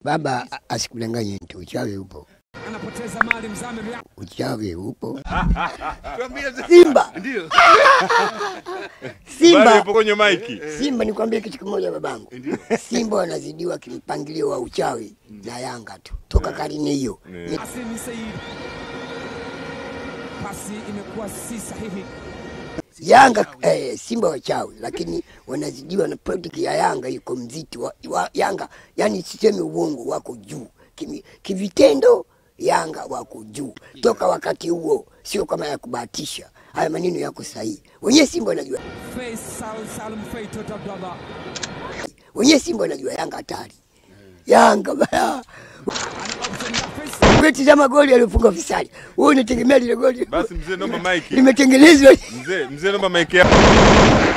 Baba asikudanganye mtu, uchawi upo. Anapoteza mali mzame vya. Uchawi upo. Simba. Ndio. Simba yupo kwenye maiki. Simba nikwambie kitu kimoja babangu. Simba wanazidiwa kimpangilio wa uchawi na Yanga tu. Toka karine hiyo. Pasi imekuwa si sahihi. Yanga Simba wachawi lakini wanazidiwa na product ya Yanga iko mzito wa Yanga, yani sisemi uongo, wako juu kivitendo. Yanga wako juu toka wakati huo, sio kama ya kubahatisha. Haya maneno yako sahihi. Wenyewe Simba wanajua. FEI TOTO Abdallah. Wenyewe Simba wanajua Yanga hatari. Yanga baya. Beti za magoli aliyofunga Fisali. Wewe unategemea ile goli? Basi mzee naomba mic. Limetengenezwa. Mzee naomba mic yako.